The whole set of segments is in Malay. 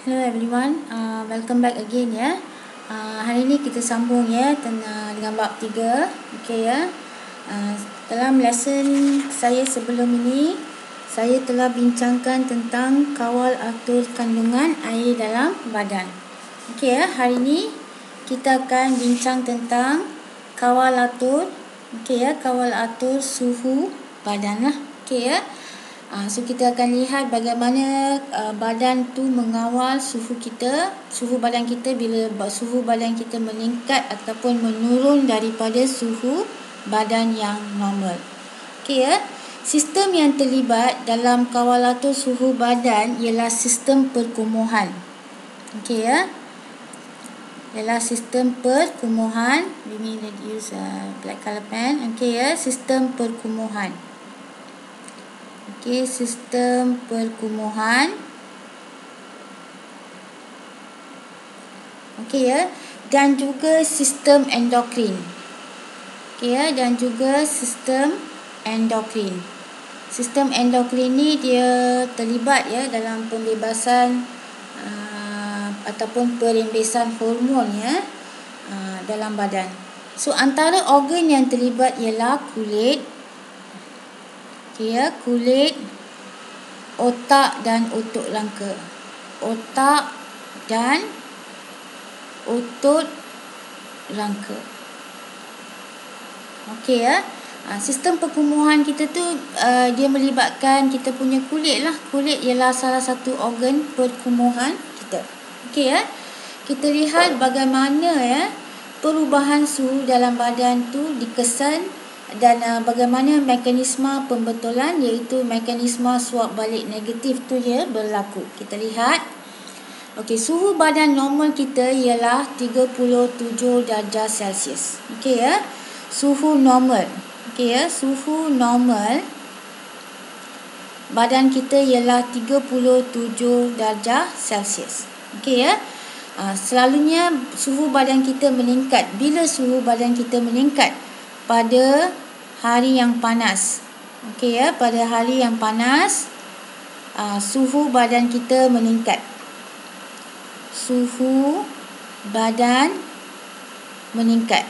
Hello everyone, welcome back again ya. Hari ini kita sambung ya dengan bab 3. Okey ya. Dalam lesson saya sebelum ini, saya telah bincangkan tentang kawal atur kandungan air dalam badan. Okey ya, hari ini kita akan bincang tentang kawal atur, okey ya, kawal atur suhu badan lah. Okey ya. So kita akan lihat bagaimana badan tu mengawal suhu badan kita bila suhu badan kita meningkat ataupun menurun daripada suhu badan yang normal. Okey ya. Sistem yang terlibat dalam kawal atur suhu badan ialah sistem perkumuhan. Okey ya. Ialah sistem perkumuhan. We need to use black color pen. Okey ya, sistem perkumuhan. Okey, sistem perkumuhan. Okey ya, dan juga sistem endokrin. Okey ya, dan juga sistem endokrin. Sistem endokrin ni dia terlibat ya dalam pembebasan ataupun perembesan hormon ya dalam badan. So antara organ yang terlibat ialah kulit, ya, kulit, otak dan otot rangka. Otak dan otot rangka. Okey ya. Sistem perkumuhan kita tu dia melibatkan kita punya kulit lah. Kulit ialah salah satu organ perkumuhan kita. Okey ya. Kita lihat bagaimana ya perubahan suhu dalam badan tu dikesan dan bagaimana mekanisme pembetulan, iaitu mekanisme suap balik negatif tu dia berlaku. Kita lihat. Okey, suhu badan normal kita ialah 37 darjah Celsius. Okey ya. Suhu normal. Okey ya, suhu normal badan kita ialah 37 darjah Celsius. Okey ya. Selalunya suhu badan kita meningkat. Bila suhu badan kita meningkat? Pada hari yang panas. Okey ya, pada hari yang panas suhu badan kita meningkat. Suhu badan meningkat.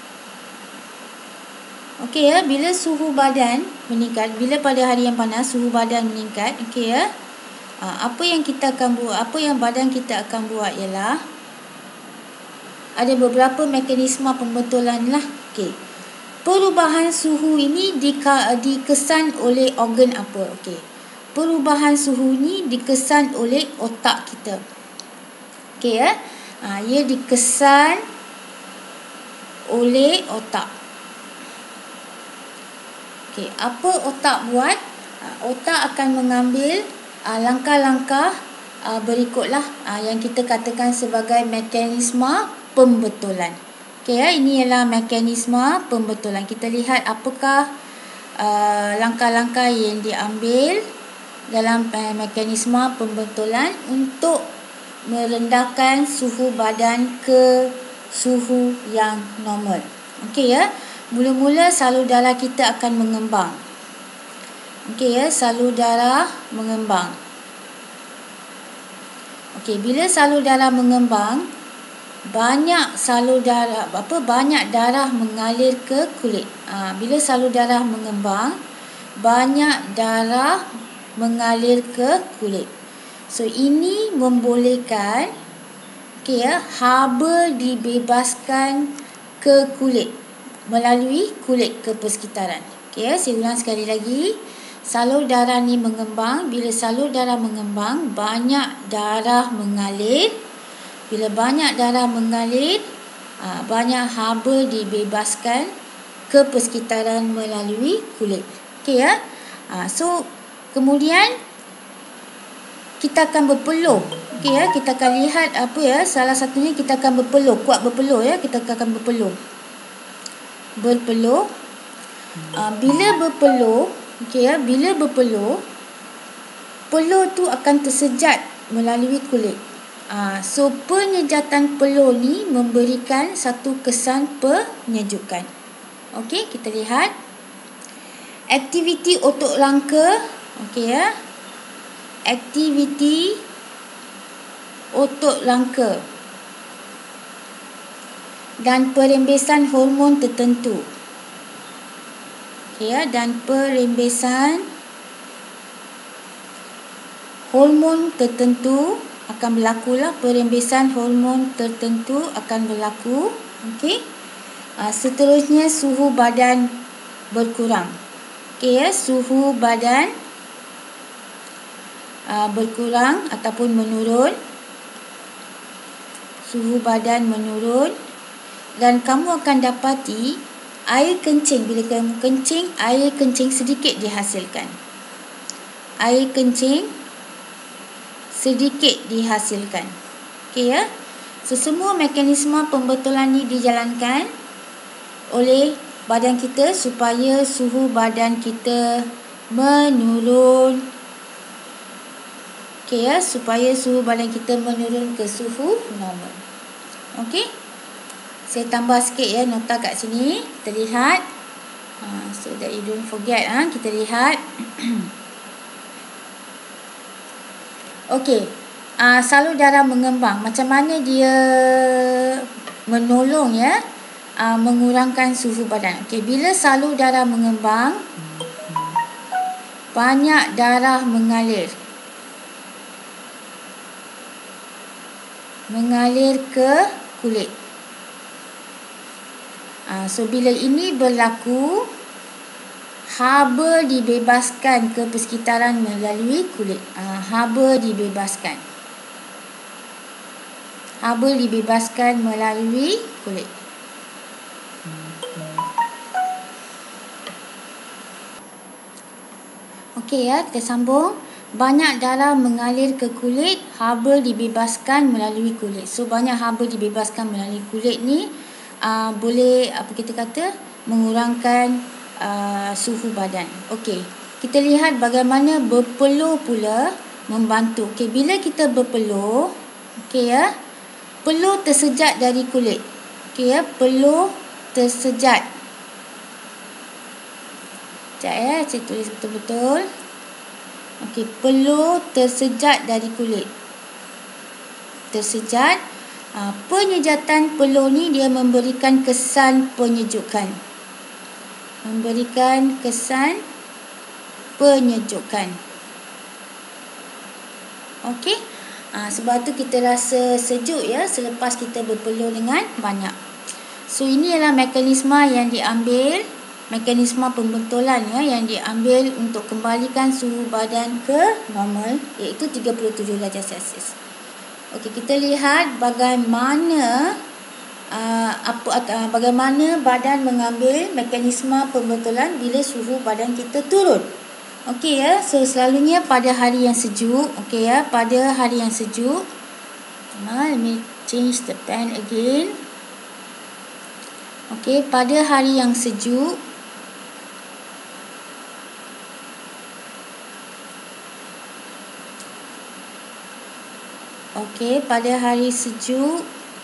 Okey ya, bila suhu badan meningkat, bila pada hari yang panas suhu badan meningkat, okey ya. Apa yang kita akan buat, apa yang badan kita akan buat ialah ada beberapa mekanisme pembetulan lah. Okey. Perubahan suhu ini dikesan oleh organ apa? Okey. Perubahan suhu ini dikesan oleh otak kita. Okey ya. Ia dikesan oleh otak. Okey, apa otak buat? Otak akan mengambil langkah-langkah berikutlah yang kita katakan sebagai mekanisme pembetulan. Okey ya, ini ialah mekanisme pembetulan. Kita lihat apakah langkah-langkah yang diambil dalam mekanisme pembetulan untuk merendahkan suhu badan ke suhu yang normal. Okey ya. Mula-mula salur darah kita akan mengembang. Okey ya, salur darah mengembang. Okey, bila salur darah mengembang, banyak darah mengalir ke kulit. Bila salur darah mengembang, banyak darah mengalir ke kulit. So ini membolehkan okey ya, haba dibebaskan ke kulit melalui kulit ke persekitaran. Okey ya, saya ulang sekali lagi. Salur darah ni mengembang. Bila salur darah mengembang, banyak darah mengalir. Bila banyak darah mengalir, banyak haba dibebaskan ke persekitaran melalui kulit. Okey ya. So kemudian kita akan berpeluh. Okey ya, kita akan lihat apa ya, salah satunya kita akan berpeluh, kuat berpeluh ya, kita akan berpeluh. Berpeluh. Bila berpeluh, okey ya, bila berpeluh, peluh tu akan tersejat melalui kulit. So penyejatan peluh ni memberikan satu kesan penyejukkan. Okey, kita lihat. Aktiviti otot rangka. Okey ya. Aktiviti otot langka dan perembesan hormon tertentu. Okey ya, dan perembesan hormon tertentu akan berlakulah, perembesan hormon tertentu akan berlaku. Okey. Seterusnya suhu badan berkurang. Okey ya, suhu badan berkurang ataupun menurun. Suhu badan menurun dan kamu akan dapati air kencing. Bila kamu kencing, air kencing sedikit dihasilkan. Air kencing sedikit dihasilkan. Okey ya. So, semua mekanisme pembetulan ni dijalankan oleh badan kita supaya suhu badan kita menurun. Okey ya, supaya suhu badan kita menurun ke suhu normal. Okey. Saya tambah sikit ya nota kat sini. Kita lihat. So that you don't forget. Kita lihat. Okey. Salur darah mengembang. Macam mana dia menolong ya mengurangkan suhu badan. Okey, bila salur darah mengembang, banyak darah mengalir ke kulit. So bila ini berlaku, haba dibebaskan ke persekitaran melalui kulit. Haba dibebaskan melalui kulit. Okey ya, kita sambung. Banyak darah mengalir ke kulit, haba dibebaskan melalui kulit. So banyak haba dibebaskan melalui kulit ni boleh mengurangkan suhu badan. Okey, kita lihat bagaimana berpeluh pula membantu. Okey, bila kita berpeluh, okey ya, peluh tersejat dari kulit. Okey ya, peluh tersejat. Sekejap ya, saya tulis betul-betul. Okey, peluh tersejat dari kulit. Tersejat. Penyejatan peluh ni dia memberikan kesan penyejukan. Okey. Sebab tu kita rasa sejuk ya selepas kita berpeluh dengan banyak. So ini adalah mekanisme yang diambil, mekanisme pembentulan ya yang diambil untuk kembalikan suhu badan ke normal, iaitu 37 darjah Celsius. Okey, kita lihat bagaimana bagaimana badan mengambil mekanisme pembetulan bila suhu badan kita turun. Okey ya, so selalunya pada hari yang sejuk, okey ya, pada hari yang sejuk. Let me change the pen again. Okey, pada hari yang sejuk, okey, pada hari sejuk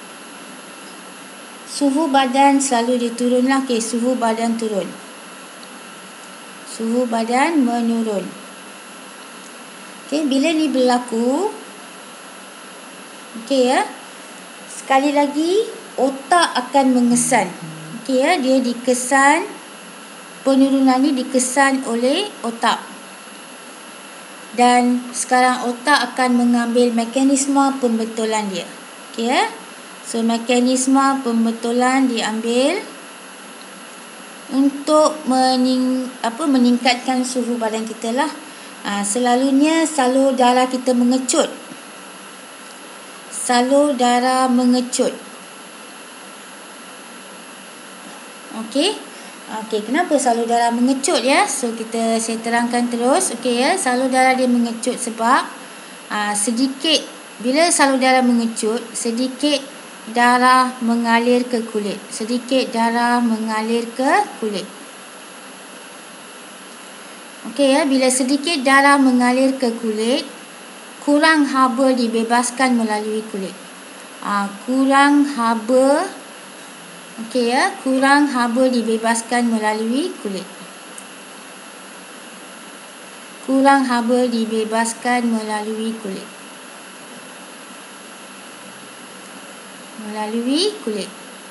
suhu badan selalu diturunlah. Okey, suhu badan turun. Suhu badan menurun. Okey, bila ni berlaku, okey ya, sekali lagi otak akan mengesan. Okey ya, dia dikesan, penurunan ni dikesan oleh otak. Dan sekarang otak akan mengambil mekanisme pembetulan dia. Okey ya. So mekanisme pembetulan diambil untuk meningkatkan suhu badan kita lah. Selalunya salur darah kita mengecut. Salur darah mengecut. Okey. Okey, kenapa salur darah mengecut ya? So saya terangkan terus. Okey ya, salur darah dia mengecut sebab sedikit, bila salur darah mengecut, sedikit darah mengalir ke kulit. Sedikit darah mengalir ke kulit. Okey ya, bila sedikit darah mengalir ke kulit, kurang haba dibebaskan melalui kulit. Kurang haba, okey ya, kurang haba dibebaskan melalui kulit. Kurang haba dibebaskan melalui kulit. melalui kulit.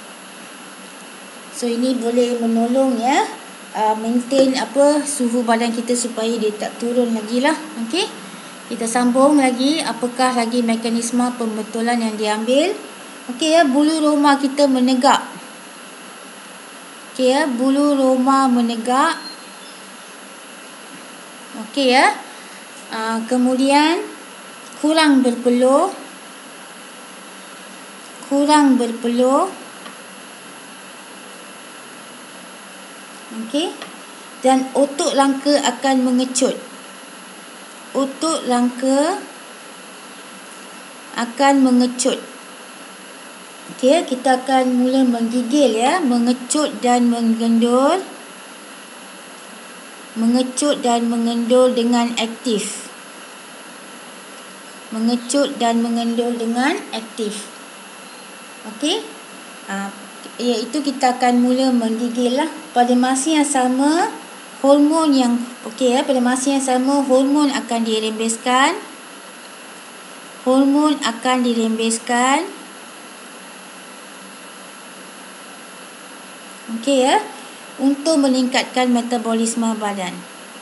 So ini boleh menolong ya, maintain suhu badan kita supaya dia tak turun lagi lah. Okey, kita sambung lagi. Apakah lagi mekanisme pembetulan yang diambil? Okey ya, bulu roma kita menegak. Okey ya, bulu roma menegak. Okey ya. Kemudian kurang berpeluh. Okey. Dan otot langka akan mengecut. Okey, kita akan mula menggigil ya, mengecut dan mengendul. Dengan aktif. Okey. Iaitu kita akan mula menggigil lah. Pada masa yang sama hormon akan dirembeskan. Okey ya, untuk meningkatkan metabolisme badan.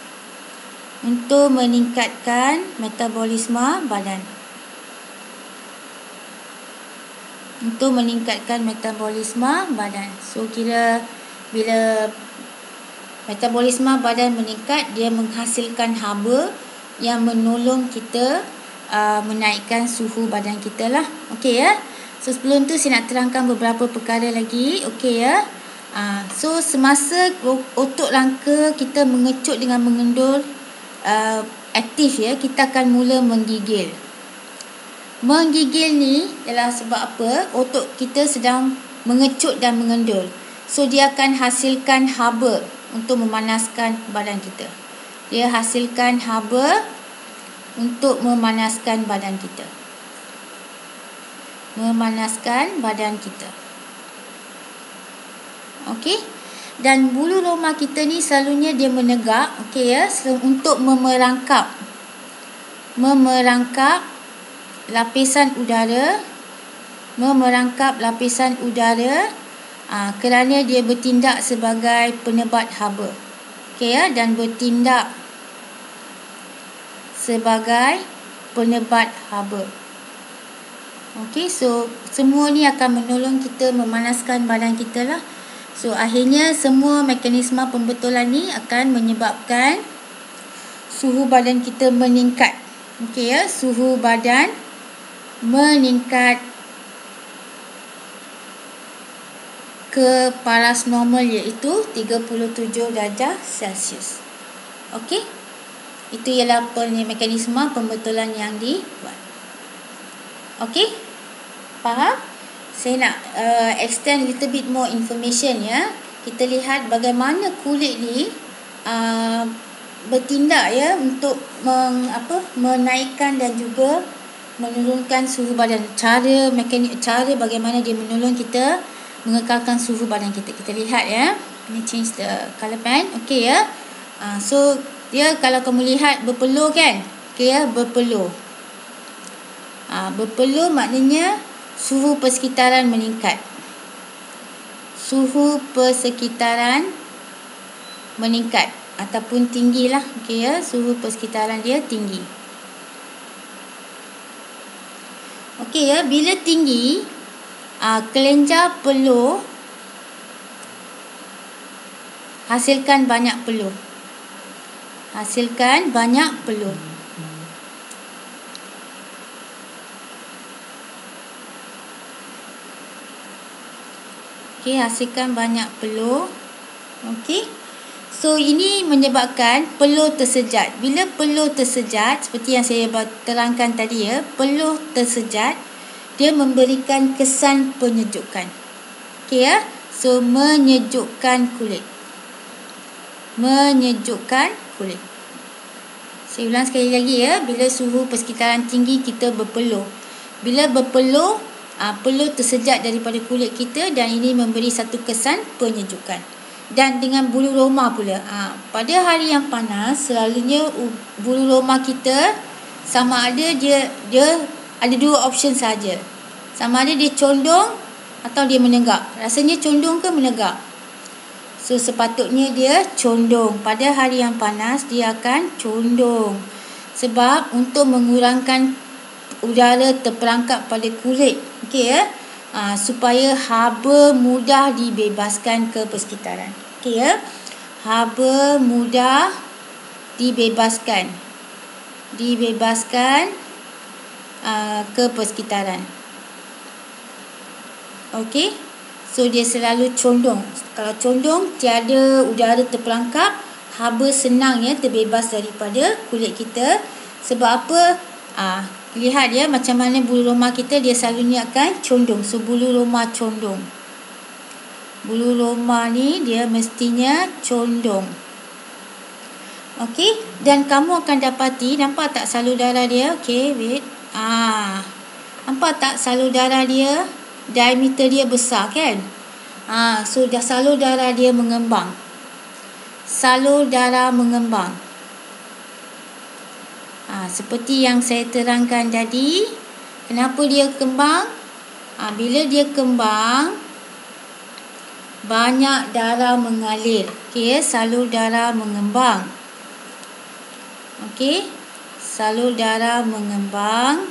So kira bila metabolisme badan meningkat, dia menghasilkan haba yang menolong kita menaikkan suhu badan kita lah. Okey ya. So sebelum tu saya nak terangkan beberapa perkara lagi. Okey ya. So semasa otot langka kita mengecut dengan mengendul aktif ya, kita akan mula menggigil. Menggigil ni adalah sebab apa? Otot kita sedang mengecut dan mengendul. So dia akan hasilkan haba untuk memanaskan badan kita. Okey. Dan bulu roma kita ni selalunya dia menegak, okey ya, untuk memerangkap lapisan udara, kerana dia bertindak sebagai penebat haba. Okey ya, dan bertindak sebagai penebat haba. Okey, so semua ni akan menolong kita memanaskan badan kita lah. So akhirnya semua mekanisme pembetulan ni akan menyebabkan suhu badan kita meningkat. Okey ya, suhu badan meningkat ke paras normal, iaitu 37 darjah Celsius. Okey, itu ialah mekanisme pembetulan yang dibuat. Okey, faham? Saya nak extend little bit more information ya. Kita lihat bagaimana kulit ni bertindak ya untuk menaikkan dan juga menurunkan suhu badan. Cara bagaimana dia menolong kita mengekalkan suhu badan kita. Kita lihat ya. Ini change the color pen. Okey ya. So dia kalau kamu lihat berpeluh kan? Okey ya, berpeluh. Berpeluh maknanya suhu persekitaran meningkat. Ataupun tinggi lah. Okey ya, suhu persekitaran dia tinggi. Okey ya, bila tinggi, kelenjar peluh hasilkan banyak peluh. Okey, hasilkan banyak peluh. Okey. So ini menyebabkan peluh tersejat. Bila peluh tersejat, seperti yang saya terangkan tadi ya, peluh tersejat dia memberikan kesan penyejukkan. Okey ya. So menyejukkan kulit. Saya ulang sekali lagi ya. Bila suhu persekitaran tinggi, kita berpeluh. Bila berpeluh, peluh tersejat daripada kulit kita, dan ini memberi satu kesan penyejukan. Dan dengan bulu roma pula, pada hari yang panas, selalunya bulu roma kita sama ada dia ada dua option saja. Sama ada dia condong atau dia menegak. Rasanya condong ke menegak? So sepatutnya dia condong. Pada hari yang panas dia akan condong. Sebab untuk mengurangkan udara terperangkap pada kulit. Okey ya. Supaya haba mudah dibebaskan ke persekitaran. Okey ya. Haba mudah dibebaskan ke persekitaran. Okey. So dia selalu condong. Kalau condong tiada udara terperangkap, haba senang ya terbebas daripada kulit kita. Sebab apa? Lihat ya macam mana bulu roma kita, dia selalunya akan condong. So bulu roma condong. Bulu roma ni dia mestinya condong. Okey, dan kamu akan dapati, nampak tak salur darah dia? Okey, wait. Nampak tak salur darah dia? Diameter dia besar kan? So dah salur darah dia mengembang. Salur darah mengembang. Seperti yang saya terangkan tadi, kenapa dia kembang? Bila dia kembang, banyak darah mengalir. Okey, salur darah mengembang. Okey, salur darah mengembang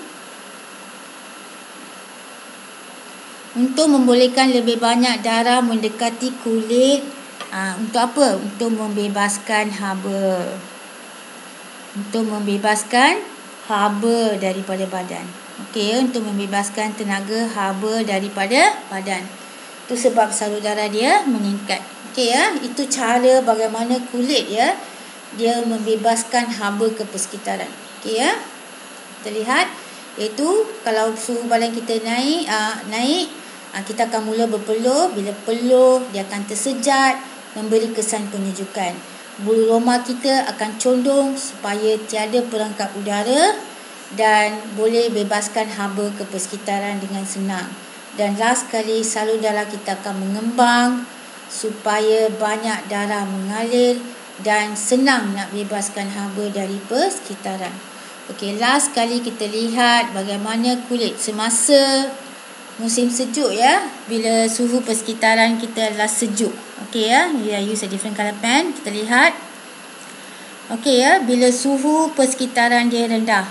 untuk membolehkan lebih banyak darah mendekati kulit. Untuk apa? Untuk membebaskan haba. Untuk membebaskan haba daripada badan. Okey, untuk membebaskan tenaga haba daripada badan. Itu sebab salur darah dia meningkat. Okey ya, itu cara bagaimana kulit ya dia membebaskan haba ke persekitaran. Okey ya. Kita lihat, iaitu kalau suhu badan kita naik, kita akan mula berpeluh. Bila peluh, dia akan tersejat, memberi kesan penyejukan. Bulu roma kita akan condong supaya tiada perangkap udara dan boleh bebaskan haba ke persekitaran dengan senang. Dan last sekali, salur darah kita akan mengembang supaya banyak darah mengalir dan senang nak bebaskan haba dari persekitaran. Okey, last sekali kita lihat bagaimana kulit semasa musim sejuk ya. Bila suhu persekitaran kita adalah sejuk. Okey ya, I use a different color pen. Kita lihat. Okey ya, bila suhu persekitaran dia rendah.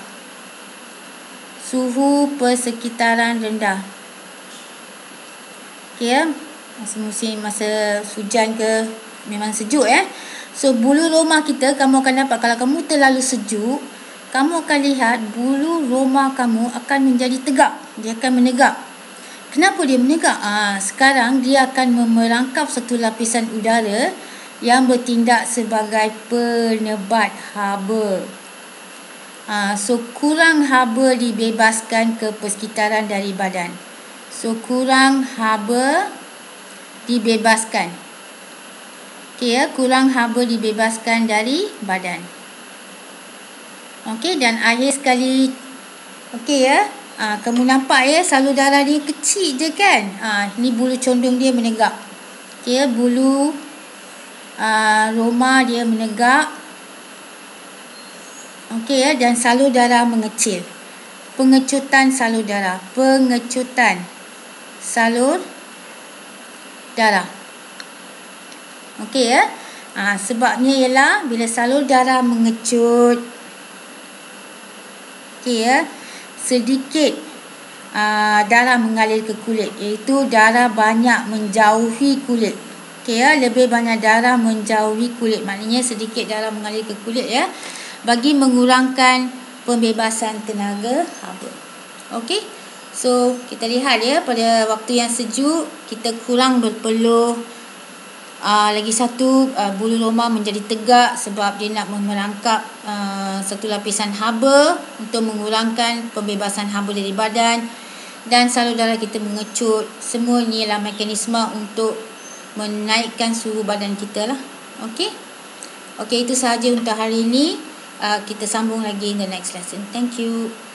Suhu persekitaran rendah. Okey ya, masa hujan ke memang sejuk ya. So bulu roma kita, kamu akan dapat, kalau kamu terlalu sejuk, kamu akan lihat bulu roma kamu akan menjadi tegak. Dia akan menegak. Kenapa dia menegak? Sekarang dia akan merangkap satu lapisan udara yang bertindak sebagai penebat haba. So kurang haba dibebaskan ke persekitaran dari badan. So kurang haba dibebaskan. Okey ya, kurang haba dibebaskan dari badan. Okey, dan akhir sekali, okey ya, kamu nampak ya salur darah dia kecil je kan? Ni bulu condong dia menegak. Okey ya, bulu roma dia menegak. Okey ya, dan salur darah mengecil. Pengecutan salur darah. Pengecutan salur darah. Okey ya. Sebabnya ialah bila salur darah mengecut, okey ya, sedikit darah mengalir ke kulit, iaitu darah banyak menjauhi kulit. Okey ya, lebih banyak darah menjauhi kulit, maknanya sedikit darah mengalir ke kulit ya, bagi mengurangkan pembebasan tenaga haba. Okey. So kita lihat ya, pada waktu yang sejuk kita kurang berpeluh. Lagi satu, bulu roma menjadi tegak sebab dia nak merangkap satu lapisan haba untuk mengurangkan pembebasan haba dari badan, dan salur darah kita mengecut. Semua ni ialah mekanisme untuk menaikkan suhu badan kita lah. Okey. Okey, itu sahaja untuk hari ini. Kita sambung lagi in the next lesson. Thank you.